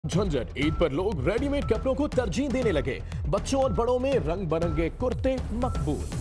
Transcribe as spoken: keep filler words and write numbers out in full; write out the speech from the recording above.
झंझट ईद पर लोग रेडीमेड कपड़ों को तरजीह देने लगे। बच्चों और बड़ों में रंग बिरंगे कुर्ते मकबूल।